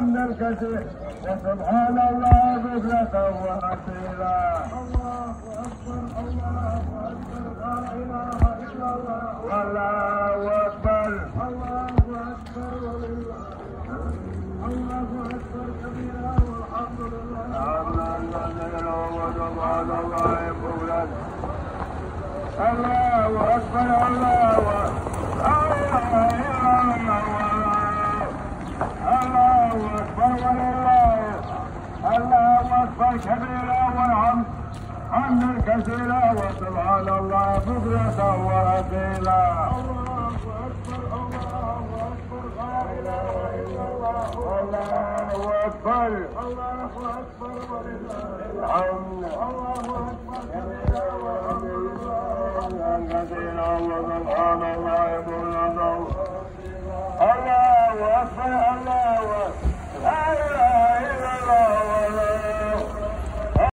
حمدا كثيرا وسبحان الله بكرة وأصيلا. الله أكبر الله أكبر لا إله إلا الله والله أكبر الله أكبر ولله الله أكبر كبيرا والحمد لله. الله أكبر الله أكبر ولله الله أكبر كبيرا والحمد حمدا كثيرا وسبحان الله بكرة وأصيلا. الله أكبر الله أكبر لا إله إلا الله والله أكبر الله أكبر ولله الحمد. الله أكبر كبيرا والحمد لله كثيرا وسبحان الله بكرة. الله أكبر الله